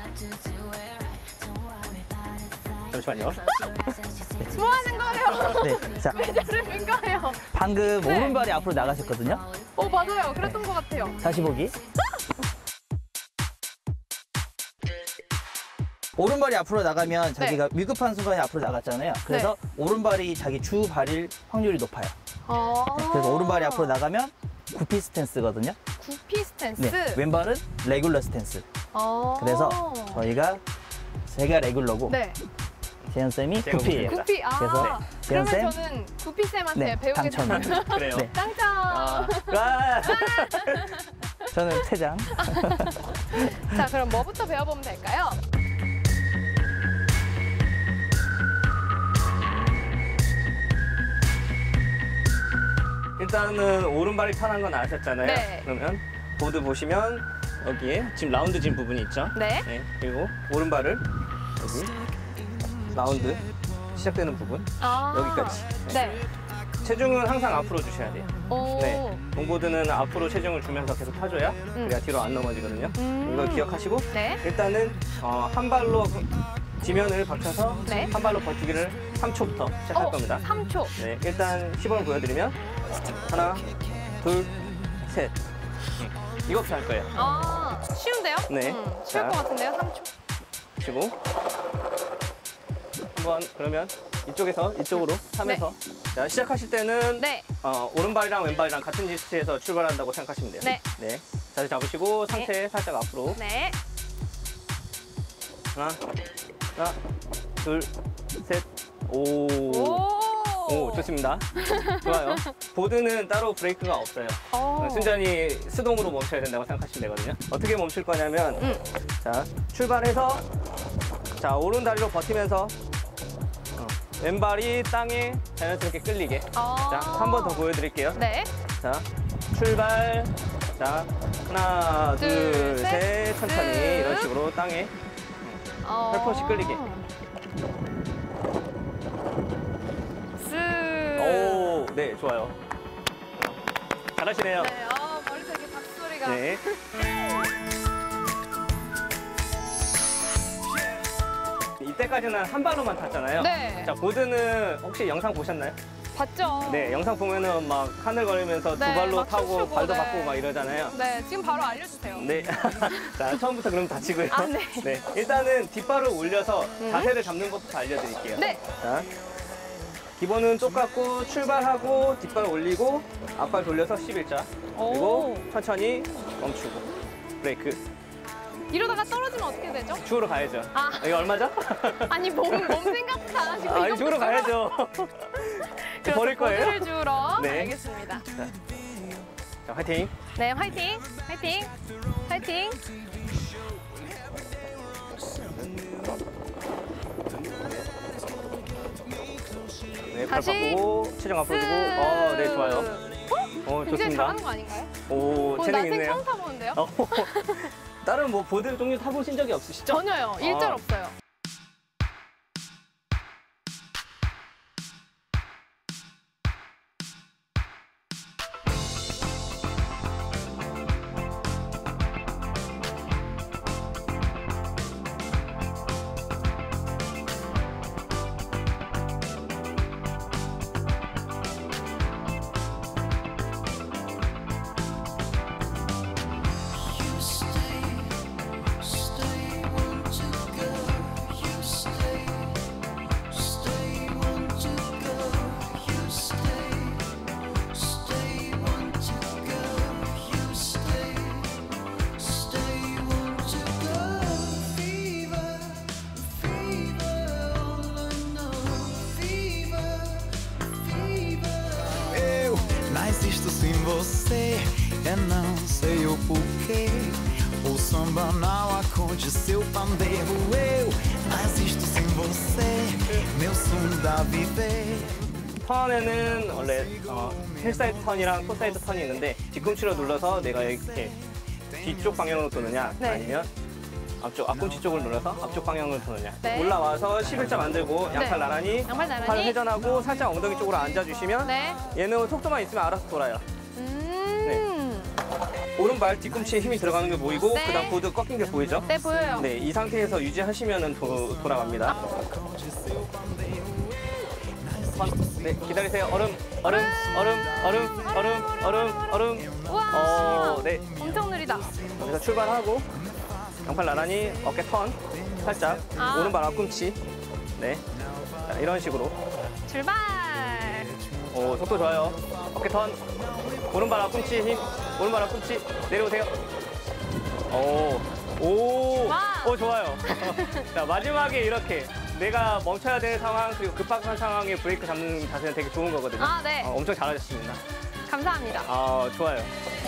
잠시만요. 뭐 하는 거예요? 네, 자, 왜 저러는 거예요? 방금 네. 오른발이 앞으로 나가셨거든요. 맞아요. 그랬던 것 같아요. 다시 보기. 오른발이 앞으로 나가면 자기가 위급한 순간에 앞으로 나갔잖아요. 그래서 오른발이 자기 주 발일 확률이 높아요. 그래서 오른발이 앞으로 나가면 구피 스탠스거든요. 구피 스탠스? 네, 왼발은 레귤러 스탠스. 그래서 제가 레귤러고 네. 재현쌤이 제가 구피예요. 구피, 그래서 그러면 재현쌤 저는 구피쌤한테 네, 배우겠습니다. 그래요. 네. 당첨! 아, 저는 퇴장. 자, 그럼 뭐부터 배워보면 될까요? 일단은 오른발이 편한 건 아셨잖아요. 네. 그러면 보드 보시면 여기에 지금 라운드 진 부분이 있죠. 네. 그리고 오른발을 여기 라운드 시작되는 부분 여기까지. 네. 체중은 항상 앞으로 주셔야 돼요. 오. 네. 롱보드는 앞으로 체중을 주면서 계속 타줘야 그래야 뒤로 안 넘어지거든요. 이걸 기억하시고 네. 일단은 한 발로 지면을 박혀서 네. 한 발로 버티기를 3초부터 시작할 겁니다. 3초. 네, 일단 시범을 보여드리면 하나, 둘, 셋. 이것부터 할 거예요. 아, 쉬운데요? 네. 쉬울 자. 것 같은데요? 3초. 치고 한번 그러면 이쪽에서 이쪽으로 하면서 자, 시작하실 때는 네. 오른발이랑 왼발이랑 같은 위치에서 출발한다고 생각하시면 돼요. 네. 자세 잡으시고 상체 살짝 앞으로 네. 하나, 둘, 셋, 오. 오, 좋습니다. 좋아요. 보드는 따로 브레이크가 없어요. 순전히 수동으로 멈춰야 된다고 생각하시면 되거든요. 어떻게 멈출 거냐면, 자, 출발해서, 자, 오른 다리로 버티면서, 왼발이 땅에 자연스럽게 끌리게. 자, 한 번 더 보여드릴게요. 네. 자, 출발. 자, 하나, 둘, 셋. 셋. 천천히 쓱. 이런 식으로 땅에 살포시 끌리게. 오, 네, 좋아요. 잘하시네요. 네, 머리에서 이렇게 박수소리가. 네. 이때까지는 한 발로만 탔잖아요. 네. 자, 보드는 혹시 영상 보셨나요? 봤죠? 네, 영상 보면은 막 하늘거리면서 네, 두 발로 막 타고 춤추고, 발도 네. 바꾸고 막 이러잖아요. 네, 지금 바로 알려주세요. 네. 자, 처음부터 그럼 다치고요. 아, 네. 일단은 뒷발을 올려서 자세를 잡는 것부터 알려드릴게요. 네. 자, 기본은 똑같고 출발하고 뒷발 올리고 앞발 돌려서 11자. 그리고 천천히 멈추고 브레이크. 이러다가 떨어지면 어떻게 되죠? 주우러 가야죠. 아. 여기 얼마죠? 아니, 몸 생각부터 안 하시고. 아니, 이것부터 주우러 가야죠. 그래서 버릴 거예요? 보드를 주우러. 네. 알겠습니다. 자, 화이팅. 네, 화이팅! 화이팅! 화이팅! 네, 발 다시 바꾸고 체중 앞으로 주고. 네, 좋아요. 굉장히 좋습니다. 잘하는 거 아닌가요? 오, 재능 난생 있네요. 처음 타보는데요? 다른 뭐 보드 종류 타보신 적이 없으시죠? 전혀요. 일절 없어요. não sei o porquê. O samba não aconteceu pandeiro eu, mas isto sem você, meu sonho da viver. 턴에는 원래 힐사이드 턴이랑 풋사이드 턴이 있는데 뒤꿈치로 눌러서 내가 이렇게 뒤쪽 방향으로 도느냐 네. 아니면 앞꿈치 쪽을 눌러서 앞쪽 방향으로 도느냐. 네. 올라와서 11자 만들고 양팔 네. 나란히 양팔 나란히. 팔 회전하고 살짝 엉덩이 쪽으로 앉아주시면 네. 얘는 속도만 있으면 알아서 돌아요. 오른발 뒤꿈치에 힘이 들어가는 게 보이고 네. 그다음 보드 꺾인 게 보이죠? 네, 보여요. 네, 이 상태에서 유지하시면 돌아갑니다. 네, 기다리세요. 얼음. 우와. 네. 엄청 느리다. 여기서 출발하고 양팔 나란히 어깨 턴 살짝 오른발 앞꿈치. 네. 자, 이런 식으로. 출발. 오, 속도 좋아요. 어깨 턴. 오른발 앞꿈치 힘. 오른발 앞꿈치 내려오세요. 오, 좋아요. 자, 마지막에 이렇게 내가 멈춰야 되는 상황 그리고 급박한 상황에 브레이크 잡는 자세는 되게 좋은 거거든요. 아, 네. 엄청 잘하셨습니다. 감사합니다. 좋아요.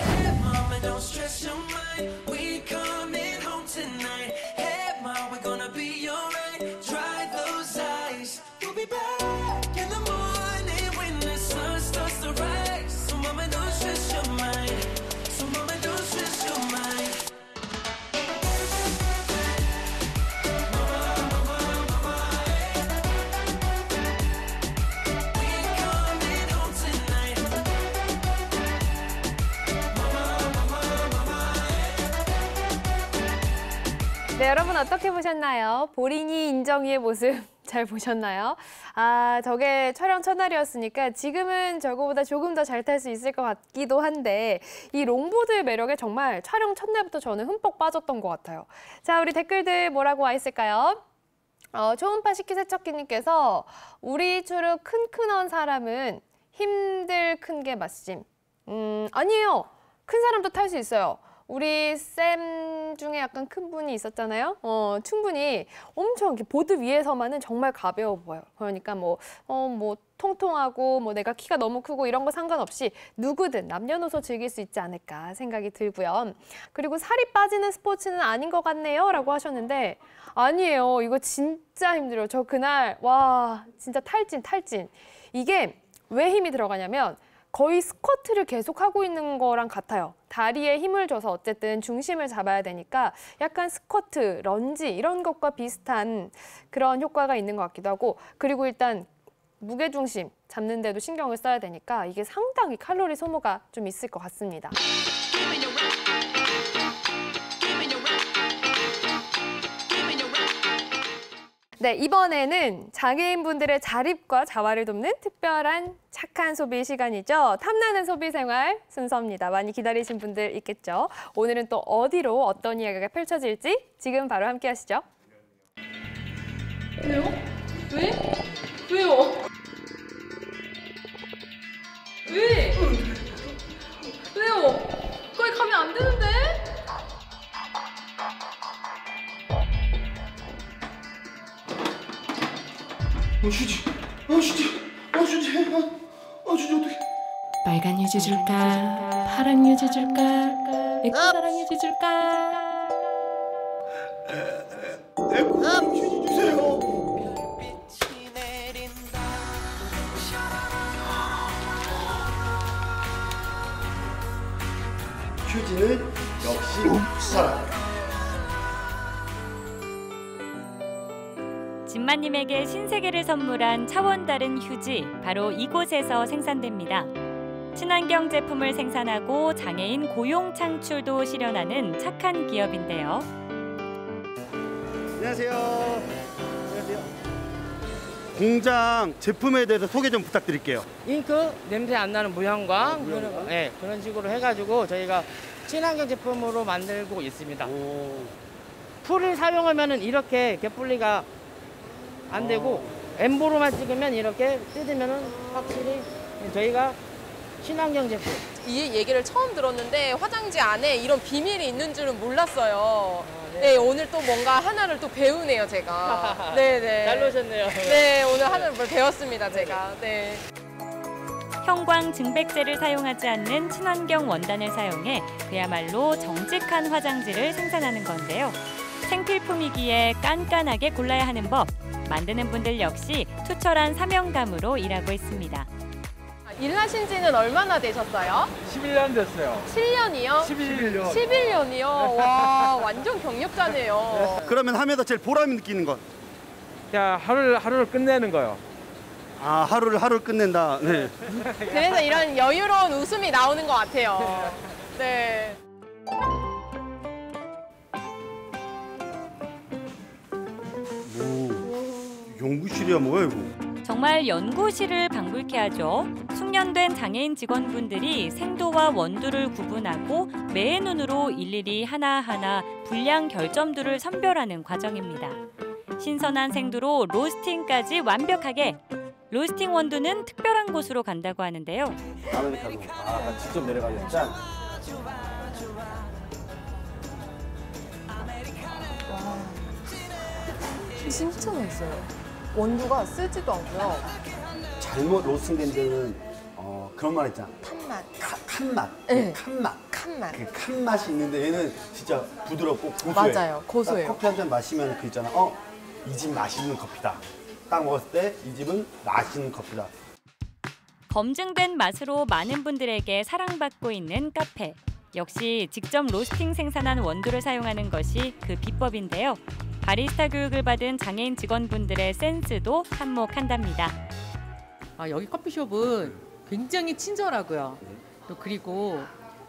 네, 여러분 어떻게 보셨나요? 보린이 인정이의 모습 잘 보셨나요? 저게 촬영 첫날이었으니까 지금은 저거보다 조금 더 잘 탈 수 있을 것 같기도 한데 이 롱보드의 매력에 정말 촬영 첫날부터 저는 흠뻑 빠졌던 것 같아요. 자, 우리 댓글들 뭐라고 와 있을까요? 초음파 식기세척기님께서 우리 추루 큰큰한 사람은 힘들 큰 게 맞심. 아니에요. 큰 사람도 탈 수 있어요. 우리 쌤 중에 약간 큰 분이 있었잖아요. 충분히 엄청 이렇게 보드 위에서만은 정말 가벼워 보여요. 그러니까 뭐 통통하고 뭐 내가 키가 너무 크고 이런 거 상관없이 누구든 남녀노소 즐길 수 있지 않을까 생각이 들고요. 그리고 살이 빠지는 스포츠는 아닌 것 같네요 라고 하셨는데 아니에요. 이거 진짜 힘들어요. 저 그날 와 진짜 탈진. 이게 왜 힘이 들어가냐면 거의 스쿼트를 계속 하고 있는 거랑 같아요. 다리에 힘을 줘서 어쨌든 중심을 잡아야 되니까 약간 스쿼트, 런지 이런 것과 비슷한 그런 효과가 있는 것 같기도 하고 그리고 일단 무게중심 잡는 데도 신경을 써야 되니까 이게 상당히 칼로리 소모가 좀 있을 것 같습니다. 네, 이번에는 장애인분들의 자립과 자활을 돕는 특별한 착한 소비 시간이죠. 탐나는 소비 생활 순서입니다. 많이 기다리신 분들 있겠죠. 오늘은 또 어디로 어떤 이야기가 펼쳐질지 지금 바로 함께 하시죠. 왜요? 왜? 왜요? 왜? 왜요? 거기 가면 안 되는데? 휴지 어떡해. 빨간 휴지 줄까? 파란 휴지 줄까? 에코사랑 휴지 줄까? 에코 휴지 주세요. 휴지는 역시 사랑. 진마님에게 신세계를 선물한 차원 다른 휴지, 바로 이곳에서 생산됩니다. 친환경 제품을 생산하고 장애인 고용 창출도 실현하는 착한 기업인데요. 안녕하세요. 공장 제품에 대해서 소개 좀 부탁드릴게요. 잉크 냄새 안 나는 무향과 그런 식으로 해가지고 저희가 친환경 제품으로 만들고 있습니다. 풀을 사용하면 이렇게 갯분리가 안 되고 엠보로만 찍으면 이렇게 뜯으면 확실히 저희가 친환경 제품. 이 얘기를 처음 들었는데 화장지 안에 이런 비밀이 있는 줄은 몰랐어요. 네, 오늘 또 뭔가 하나를 또 배우네요, 제가. 네네. 잘 노셨네요. 네, 오늘 하나를 배웠습니다, 제가. 네. 형광 증백제를 사용하지 않는 친환경 원단을 사용해 그야말로 정직한 화장지를 생산하는 건데요. 생필품이기에 깐깐하게 골라야 하는 법, 만드는 분들 역시 투철한 사명감으로 일하고 있습니다. 일하신 지는 얼마나 되셨어요? 11년 됐어요. 7년이요? 11년. 11년이요? 와, 완전 경력자네요. 그러면 하면서 제일 보람이 느끼는 건? 야, 하루를 끝내는 거요. 아, 하루를 끝낸다. 네. 그래서 이런 여유로운 웃음이 나오는 것 같아요. 네. 연구실이야 뭐야 이거? 정말 연구실을 방불케 하죠. 숙련된 장애인 직원분들이 생도와 원두를 구분하고 매의 눈으로 일일이 하나하나 분량 결점들을 선별하는 과정입니다. 신선한 생두로 로스팅까지 완벽하게. 로스팅 원두는 특별한 곳으로 간다고 하는데요. 아메리카노. 아, 직접 내려가면 짠. 진짜 맛있어요. 원두가 쓰지도 않고요. 잘못 로스팅된 데는 그런 말 있잖아. 탄맛. 칸맛. 네. 칸맛. 칸맛. 그 칸맛이 있는데 얘는 진짜 부드럽고 고소해. 맞아요. 고소해요. 커피 한 잔 마시면 그 있잖아. 이 집 맛있는 커피다. 딱 먹었을 때 이 집은 맛있는 커피다. 검증된 맛으로 많은 분들에게 사랑받고 있는 카페. 역시 직접 로스팅 생산한 원두를 사용하는 것이 그 비법인데요. 바리스타 교육을 받은 장애인 직원분들의 센스도 한몫한답니다. 여기 커피숍은 굉장히 친절하고요. 또 그리고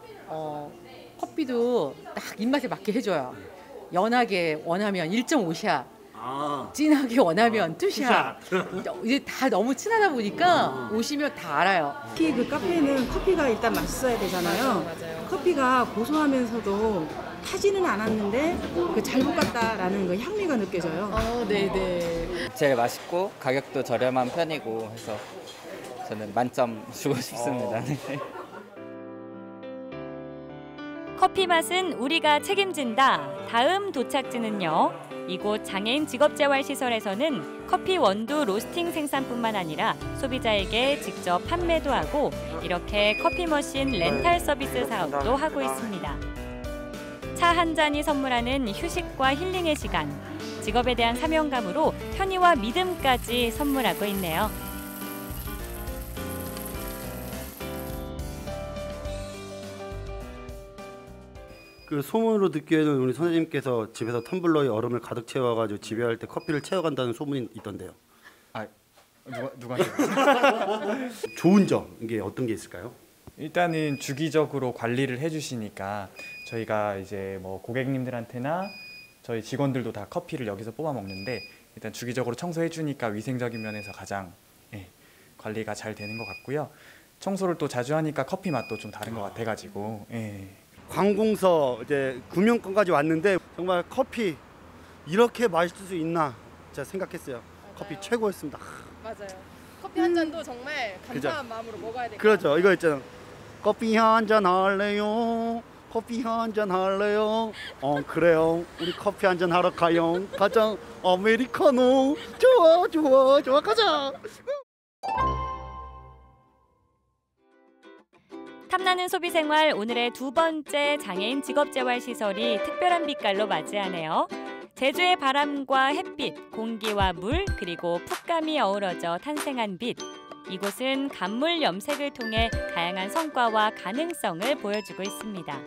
커피도 딱 입맛에 맞게 해줘요. 연하게 원하면 1.5샷, 진하게 원하면 2샷. 이제 다 너무 친하다 보니까 오시면 다 알아요. 특히 그 카페는 커피가 일단 맛있어야 되잖아요. 맞아요. 커피가 고소하면서도 타지는 않았는데 잘 볶았다라는 그 향미가 느껴져요. 네네. 제일 맛있고 가격도 저렴한 편이고 해서 저는 만점 주고 싶습니다. 네. 커피 맛은 우리가 책임진다. 다음 도착지는요. 이곳 장애인 직업재활시설에서는 커피 원두 로스팅 생산뿐만 아니라 소비자에게 직접 판매도 하고 이렇게 커피 머신 렌탈 서비스 사업도 하고 있습니다. 차 한 잔이 선물하는 휴식과 힐링의 시간. 직업에 대한 사명감으로 편의와 믿음까지 선물하고 있네요. 그 소문으로 듣기에는 우리 선생님께서 집에서 텀블러에 얼음을 가득 채워가지고 집에 할 때 커피를 채워간다는 소문이 있던데요. 누가 좋은 점 이게 어떤 게 있을까요? 일단은 주기적으로 관리를 해주시니까 저희가 이제 뭐 고객님들한테나 저희 직원들도 다 커피를 여기서 뽑아 먹는데 일단 주기적으로 청소해주니까 위생적인 면에서 가장 관리가 잘 되는 것 같고요. 청소를 또 자주 하니까 커피 맛도 좀 다른 것 같아가지고. 관공서 이제 구명권까지 왔는데 정말 커피 이렇게 맛있을 수 있나 제가 생각했어요. 커피 최고였습니다. 맞아요. 커피 한 잔도 정말 감사한 마음으로 먹어야 돼요. 그렇죠. 이거 있잖아. 커피 한 잔 할래요. 커피 한 잔 할래요. 그래요. 우리 커피 한 잔 하러 가요. 가자. 아메리카노. 좋아 가자. 탐나는 소비생활 오늘의 두 번째 장애인 직업재활시설이 특별한 빛깔로 맞이하네요. 제주의 바람과 햇빛, 공기와 물, 그리고 풋감이 어우러져 탄생한 빛. 이곳은 간물 염색을 통해 다양한 성과와 가능성을 보여주고 있습니다.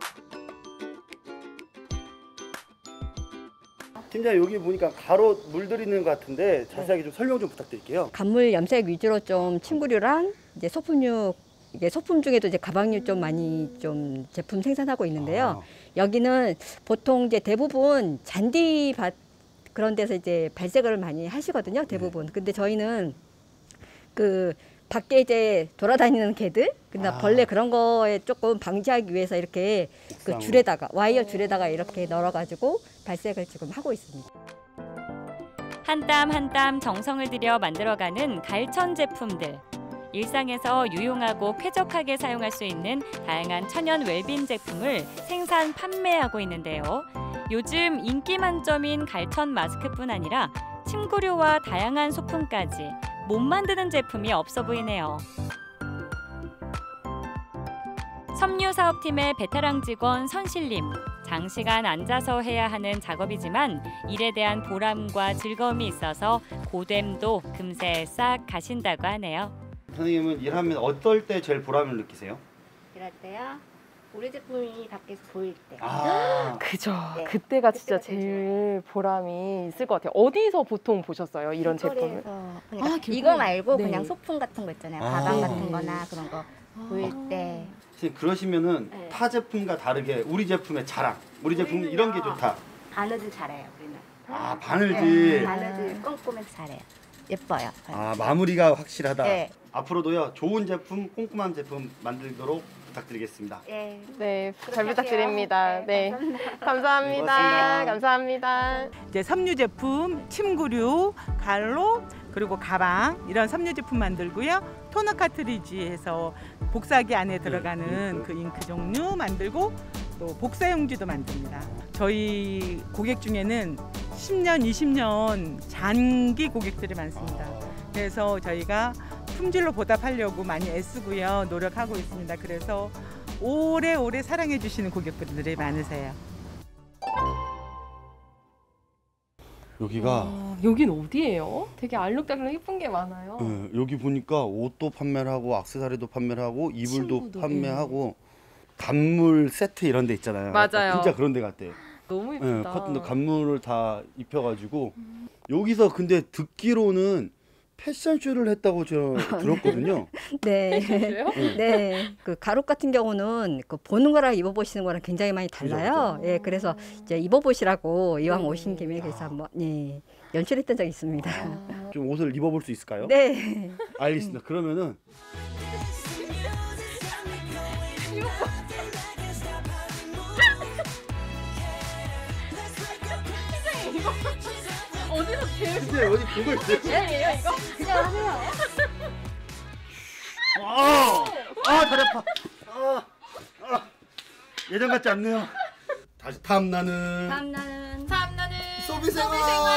팀장님 여기 보니까 가로 물들이는 것 같은데 자세하게 좀 설명 좀 부탁드릴게요. 간물 염색 위주로 좀 침구류랑 이제 소품류, 이게 소품 중에도 이제 가방류 좀 많이 좀 제품 생산하고 있는데요. 여기는 보통 이제 대부분 잔디밭 그런 데서 이제 발색을 많이 하시거든요. 대부분. 근데 저희는 그 밖에 이제 돌아다니는 개들, 그다음 벌레 그런 거에 조금 방지하기 위해서 이렇게 그 줄에다가 와이어 줄에다가 이렇게 널어가지고 발색을 지금 하고 있습니다. 한 땀 한 땀 정성을 들여 만들어가는 갈천 제품들. 일상에서 유용하고 쾌적하게 사용할 수 있는 다양한 천연 웰빙 제품을 생산, 판매하고 있는데요. 요즘 인기 만점인 갈천 마스크뿐 아니라 침구류와 다양한 소품까지 못 만드는 제품이 없어 보이네요. 섬유사업팀의 베테랑 직원 선실님. 장시간 앉아서 해야 하는 작업이지만 일에 대한 보람과 즐거움이 있어서 고됨도 금세 싹 가신다고 하네요. 선생님은 일하면 어떨 때 제일 보람을 느끼세요? 일할 때요? 우리 제품이 밖에서 보일 때. 그죠. 네. 그때가 진짜 제일 보람이 있을 것 같아요. 어디서 보통 보셨어요, 이런 제품을? 그러니까 이거 말고 네. 그냥 소품 같은 거 있잖아요. 가방 같은 거나 그런 거 보일 때. 선생님 그러시면은 타 제품과 다르게 우리 제품의 자랑, 우리 제품 이런 게 좋다. 바느질 잘해요, 우리는. 아, 바느질. 바느질 꼼꼼해서 잘해요. 예뻐요. 아, 마무리가 확실하다. 네. 앞으로도요, 좋은 제품, 꼼꼼한 제품 만들도록 부탁드리겠습니다. 네, 잘 부탁드립니다. 네, 감사합니다. 고맙습니다. 감사합니다. 이제 섬유 제품, 침구류, 갈로, 그리고 가방 이런 섬유 제품 만들고요. 토너 카트리지 해서 복사기 안에 들어가는 그 잉크 종류 만들고 또 복사용지도 만듭니다. 저희 고객 중에는 10년, 20년 장기 고객들이 많습니다. 그래서 저희가 품질로 보답하려고 많이 애쓰고요. 노력하고 있습니다. 그래서 오래오래 사랑해 주시는 고객분들이 많으세요. 여기가 여긴 어디예요? 되게 알록달록 예쁜 게 많아요. 여기 보니까 옷도 판매를 하고 액세서리도 판매를 하고 이불도 침구도, 판매하고 단물 세트 이런 데 있잖아요. 맞아요. 진짜 그런 데 같아요. 너무 예쁘다. 커튼도 간물을 다 입혀가지고 여기서 근데 듣기로는 패션쇼를 했다고 저 들었거든요. 네. 패션쇼요? 네. 그 가룩 같은 경우는 그 보는 거랑 입어보시는 거랑 굉장히 많이 달라요. 그죠. 예, 그래서 이제 입어보시라고 이왕 오신 김에 그래서 한번 예, 연출했던 적이 있습니다. 좀 옷을 입어볼 수 있을까요? 네. 알겠습니다. 그러면은 어디서 배우신 근데 어디 보고 있어요? 아니에요 이거? 그냥 하세요. 잘 아파. 예전 같지 않네요. 다시 탐나는 탐나는 소비생활.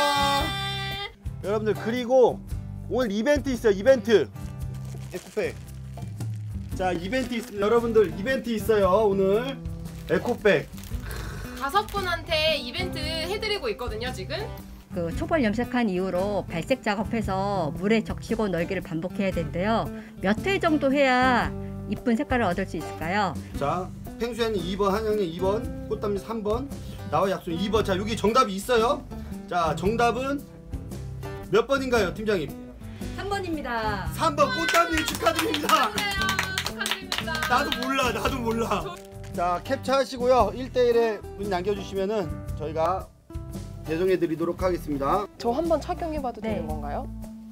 여러분들 그리고 오늘 이벤트 있어요. 이벤트. 에코백. 자, 이벤트 있습니다. 여러분들 이벤트 있어요. 오늘 에코백. 5분한테 이벤트 해드리고 있거든요 지금. 그 초벌 염색한 이후로 발색 작업해서 물에 적시고 널기를 반복해야 되는데요. 몇 회 정도 해야 이쁜 색깔을 얻을 수 있을까요? 자, 펭수연이 2번, 한영님 2번, 꽃담이 3번, 나와 약속이 2번. 자, 여기 정답이 있어요. 자, 정답은 몇 번인가요, 팀장님? 3번입니다. 3번 꽃담이 축하드립니다. 축하드립니다. 나도 몰라. 자, 캡처하시고요. 1대1에 문 남겨주시면은 저희가 배송해드리도록 하겠습니다. 저 한번 착용해봐도 되는 건가요?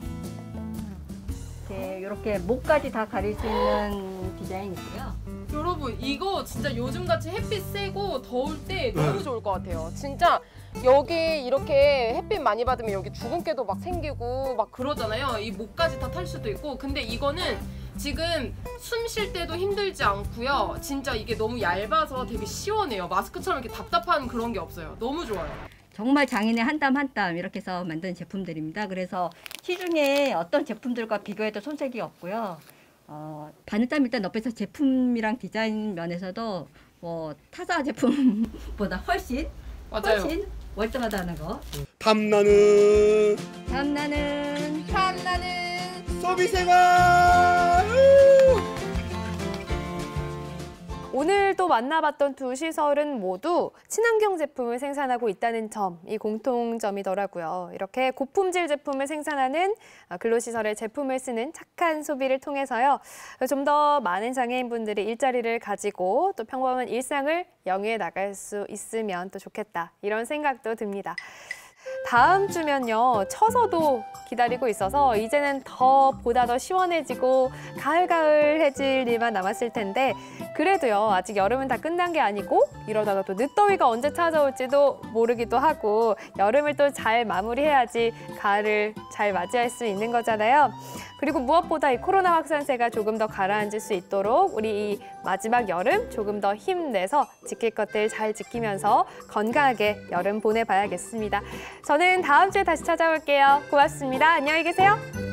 네, 이렇게 목까지 다 가릴 수 있는 디자인이고요. 여러분 이거 진짜 요즘같이 햇빛 세고 더울 때 너무 좋을 것 같아요. 진짜 여기 이렇게 햇빛 많이 받으면 여기 주근깨도 막 생기고 막 그러잖아요. 이 목까지 다 탈 수도 있고. 근데 이거는 지금 숨 쉴 때도 힘들지 않고요. 진짜 이게 너무 얇아서 되게 시원해요. 마스크처럼 이렇게 답답한 그런 게 없어요. 너무 좋아요. 정말 장인의 한 땀 한 땀 이렇게 해서 만든 제품들입니다. 그래서 시중에 어떤 제품들과 비교해도 손색이 없고요. 바느땀 일단 옆에서 제품이랑 디자인 면에서도 뭐 타사 제품보다 훨씬 월등하다는 거. 탐나는 소비생활. 오늘 또 만나봤던 두 시설은 모두 친환경 제품을 생산하고 있다는 점이 공통점이더라고요. 이렇게 고품질 제품을 생산하는 근로시설의 제품을 쓰는 착한 소비를 통해서요. 좀 더 많은 장애인분들이 일자리를 가지고 또 평범한 일상을 영위해 나갈 수 있으면 또 좋겠다. 이런 생각도 듭니다. 다음 주면요, 처서도 기다리고 있어서 이제는 보다 더 시원해지고 가을해질 일만 남았을 텐데 그래도요, 아직 여름은 다 끝난 게 아니고 이러다가 또 늦더위가 언제 찾아올지도 모르기도 하고 여름을 또 잘 마무리해야지 가을을 잘 맞이할 수 있는 거잖아요. 그리고 무엇보다 이 코로나 확산세가 조금 더 가라앉을 수 있도록 우리 이 마지막 여름 조금 더 힘내서 지킬 것들 잘 지키면서 건강하게 여름 보내봐야겠습니다. 저는 다음 주에 다시 찾아올게요. 고맙습니다. 안녕히 계세요.